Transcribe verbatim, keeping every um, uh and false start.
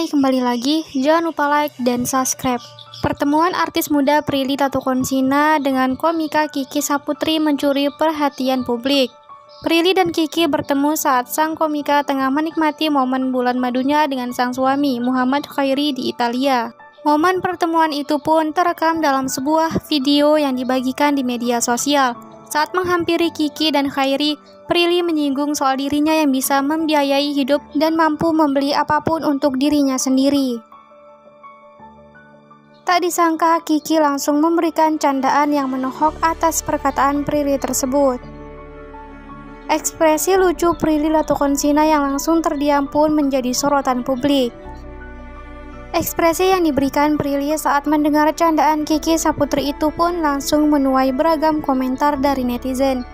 Hai, kembali lagi. Jangan lupa like dan subscribe. Pertemuan artis muda Prilly Latuconsina dengan komika Kiki Saputri mencuri perhatian publik. Prilly dan Kiki bertemu saat sang komika tengah menikmati momen bulan madunya dengan sang suami, Muhammad Khairi, di Italia. Momen pertemuan itu pun terekam dalam sebuah video yang dibagikan di media sosial. Saat menghampiri Kiki dan Khairi, Prilly menyinggung soal dirinya yang bisa membiayai hidup dan mampu membeli apapun untuk dirinya sendiri. Tak disangka Kiki langsung memberikan candaan yang menohok atas perkataan Prilly tersebut. Ekspresi lucu Prilly Latuconsina yang langsung terdiam pun menjadi sorotan publik. Ekspresi yang diberikan Prilly saat mendengar candaan Kiki Saputri itu pun langsung menuai beragam komentar dari netizen.